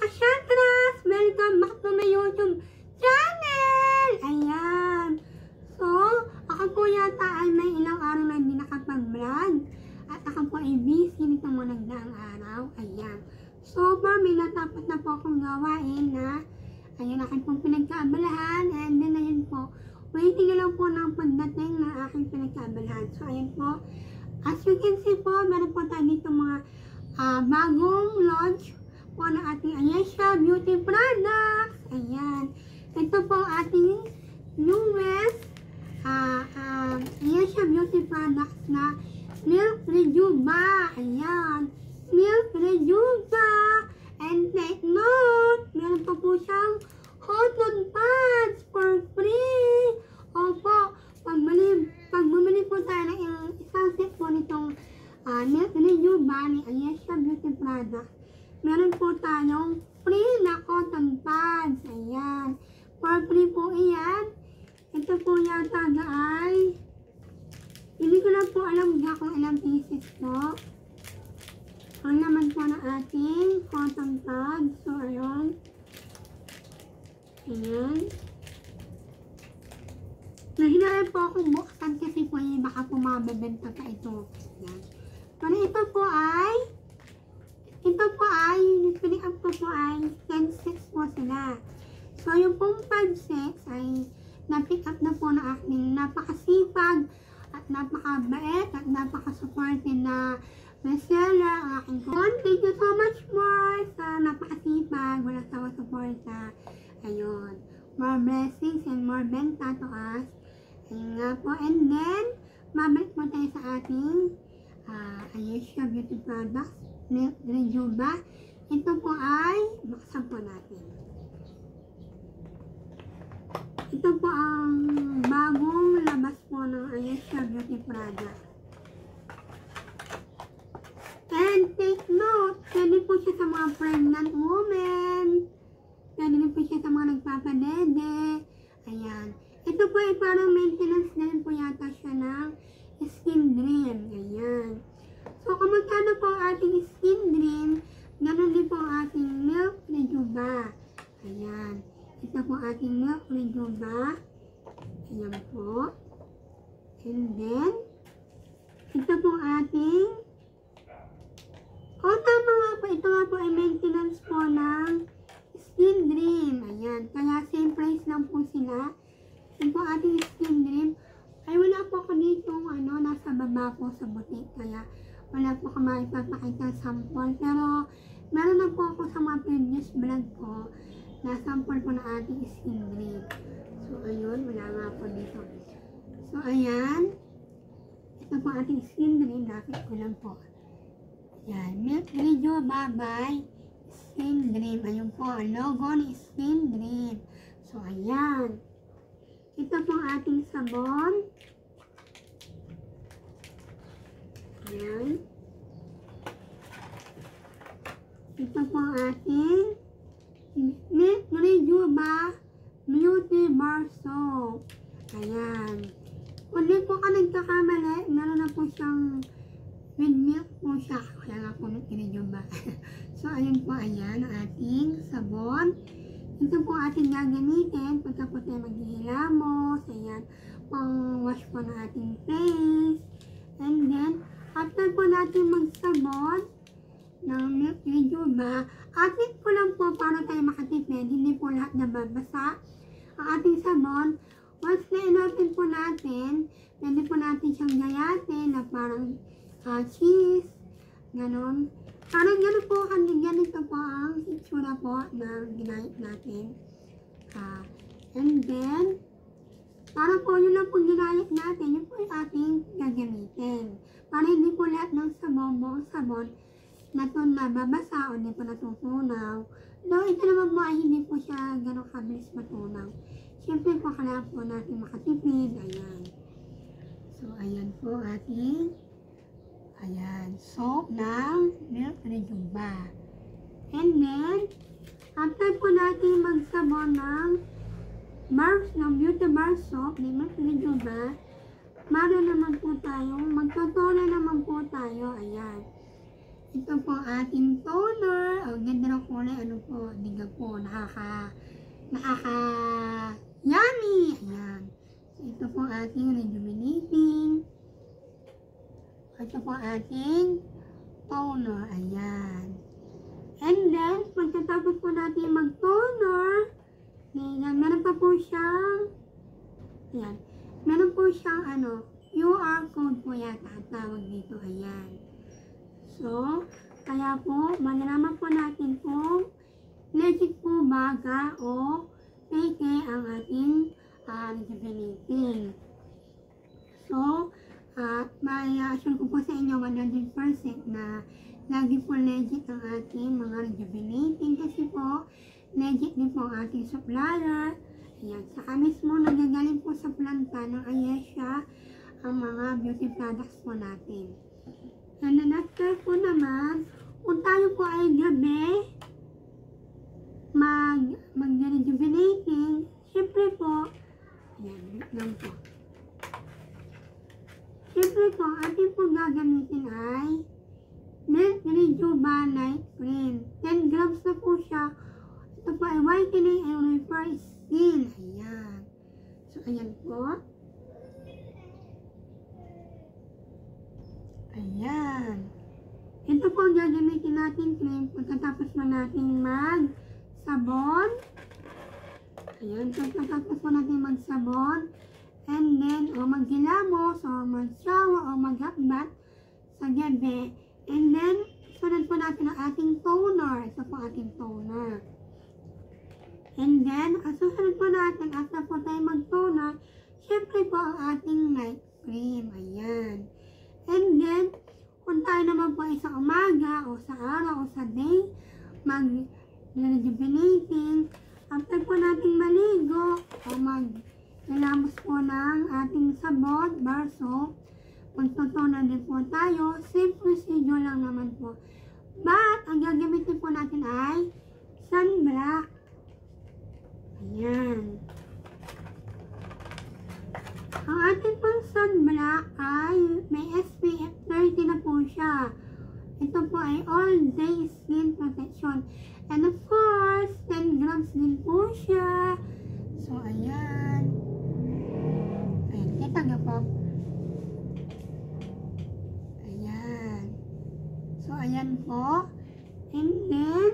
ka-Shatras! Welcome back to my YouTube channel! Ayan. So, ako po yata ay may ilang araw na hindi nakapag-vlog. At ako po ay busy nitong mga nagdaang araw. Ayan. So far, may natapos na po akong gawain na ayan, aking pong pinagkaabalahan. And then, ayun po, waiting na lang po ng pagdating na aking pinagkaabalahan. So, ayun po. As you can see po, meron po tayo dito mga bagong launch po ng ating Ayesha Beauty Products. Ayan. Ito po ang ating newest Ayesha Beauty Products na Milk Rejuva. Ayan. Milk Rejuva. And take note, meron pa po siyang cotton pads for free. Opo, pag bumili po tayo ng isang set po nitong Milk Rejuva ni Ayesha Beauty Products, meron po tayong free na cotton pads. Ayan. For free po iyan. Ito po yata ay, hindi ko na po alam kung ilang pieces po. Ang naman po na ating cotton pads. So, ayun. Ayan. Nahinaan po akong buksan kasi po yung baka po mabibenta pa ito. Ayan. Pero ito po ay, pick up ko po ay 10 sets po sila. So, yung pong 5 sets ay na-pick up na po na aking napakasipag at napakabait at napakasupportive na reseller ang aking kon. Thank you so much more sa napakasipag, walang sawa suporta. Ayun. More blessings and more benta to us. Ayun nga po. And then, mabalik po tayo sa ating Ayesha Beauty Products Milk Rejuva. Ito po ay buksan po natin. Ito po ang bagong labas po ng Ayesha Beauty Products. And take note, pwede po siya sa mga pregnant women. Pwede rin po siya sa mga nagpapadede. Ayan. Ito po ay parang maintenance na rin po yata siya ng skin drain. Ayan. So, kung magkano po ang ating skin drain, ganun din po ang ating Milk Rejuva. Ayan. Ito po ating Milk Rejuva. Ayan po. And then, ito po ating tama nga po. Ito nga po ay maintenance po ng skin drain. Ayan. Kaya same price lang po sila. Ito po ating skin drain. Ay wala po ako dito nasa baba po sa butik. Kaya wala po ako maipapakita sample. Pero meron na po ako sa mga previous vlog po na sample po na ating skin drain. So ayun, wala nga po dito. So ayan. Ito po ating skin drain. Lapit ko lang po. Ayan. Milk Rejuva by Skin Dream. Ayun po ang logo ni Skin Dream. So ayan. Ito po ang ating sabon. Ayan. Ito po ang ating Milk Rejuva Beauty Bar Soap. Ayan. Kung di po ka nagkakamali, meron na po siyang with milk po siya. Kaya nga po Milk Rejuva. So, ayun po, ayan ang ating sabon. Ito po ating gagamitin pagka po tayo maghihilamos. Ayan, pang wash po ng ating face. And then, after po natin magsabon ng Milk Rejuva, atin po lang po para tayo makatipid. Hindi po lahat nababasa ang ating sabon. Once na inopen po natin, pwede po natin siyang gayatin na parang cheese. Ganon. Parang gano'n po, ganito po ang itsura po na ginayat natin. And then, parang po yun lang po ginayat natin, yun po yung ating gagamitin. Para hindi po lahat ng sabon, buong sabon, na ito nababasa o hindi po natutunaw. Though ito naman po ay hindi po siya gano'ng kabilis matunaw. Siyempre po, kailangan po natin makatipid. Ayan. So, ayan po ating soap ng Milk Rejuva. And then, after po natin magsabon ng Beauty Bar Soap ni Milk Rejuva, meron naman po tayong, magtotono naman po tayo. Ayan. Ito po ating toner. Ang ganda ng kulay. Ano po? Diga po. Yummy! Ayan. So, ito po ating rejuvenating. Ito po ating toner. Ayan. And then, pagkatapos po natin mag-toner, meron pa po siyang, ayan, meron po siyang QR code po yata ang tawag dito. Ayan. So, kaya po, malalaman po natin kung legit po baga o fake ang ating rejuvenating. So, may assure ko po sa inyo 100% na lagi po legit ang ating mga rejuvenating kasi po, legit din po ang ating supplier. Ayan, saka mismo nagagaling po sa planta ng Ayesha ang mga beauty products po natin. And then after po naman, kung tayo po ay gabi mag-rejuvenating, syempre po, ayan, lang po. Syempre po, ating po gagamitin ay Milk Rejuva Night Cream. 10 grams na po siya. Ito po ay whitening and repair skin. Ayan. So, ayan po. Ayan. Ito po ang gagamitin natin cream pagkatapos mo natin mag-sabon. Ayan. Pagkatapos mo natin mag-sabon. And then, o maghilamos, o mag-shower, o mag-hotbath sa gabi. And then, sunod po natin ang ating toner. Ito po ating toner. And then, susunod po natin, after po tayo mag-toner, syempre po ang ating night cream. Ayan. And then, kung tayo naman po ay sa umaga, o sa araw, o sa day, mag-rejuvenating, after po natin maligo, o mag-ilamos po ng ating sabon, bar soap, magtotoner din po tayo, same procedure lang naman po. But, ang gagamitin po natin ay sunblock. Ayan. Ang ating pang sunblock ay may SPF 30 na po siya. Ito po ay all day skin protection. And of course, 10 grams din po siya. So, ayan. Ayan, kita nyo po. Ayan. So, ayan po. And then,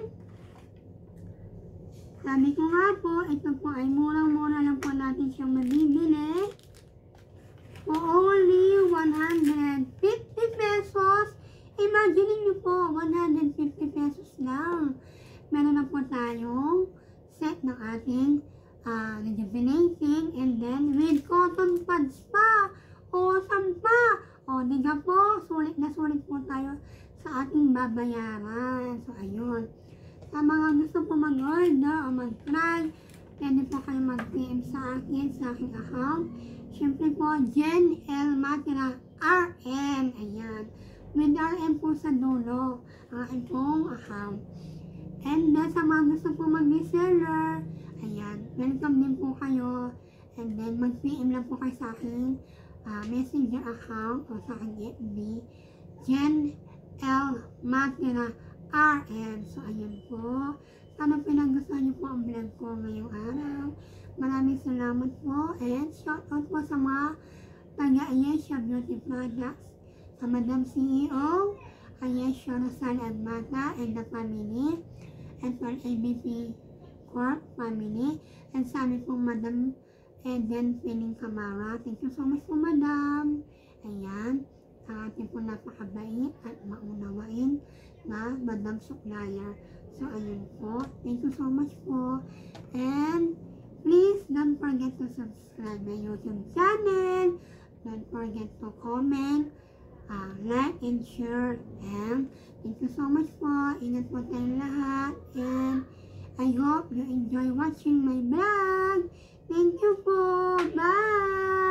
sabi ko nga po, ito po ay murang-mura lang po natin siyang mabibili. For only 150 pesos. Imagine niyo po, 150 pesos lang. Meron na po tayong set ng ating rejuvenating and then with cotton pads pa. O sampa. O diga po, sulit na sulit po tayo sa ating babayaran. So ayun. Sa mga gusto po mag-order o mag-try, pwede po kayo mag-PM sa akin, sa aking account. Siyempre po, Jen L. Matira RN. Ayan. With RN po sa dulo. Ang aking pong account. And then, sa mga gusto po mag-reseller, ayan. Welcome din po kayo. And then, mag-PM lang po kayo sa aking messenger account o sa aking FB. Jen L. Matira RN. So, ayan po. Sana pinagustuhan niyo po ang vlog ko ngayong araw. Maraming salamat po. And shout out po sa mga taga-Ayesha Beauty Products. Sa Madam CEO, Ayesha Rosal Agmata and the family. And for ABP Corp family. And sa amin po Madam Eden Pining Camara. Thank you so much po Madam. Ayan. Ang ating po napakabait at maunawain na Madam Supplier. So, ayun po. Thank you so much po. And, please don't forget to subscribe my YouTube channel. Don't forget to comment, like, and share. And, thank you so much po. Ingat po tayong lahat. And, I hope you enjoy watching my vlog. Thank you po. Bye!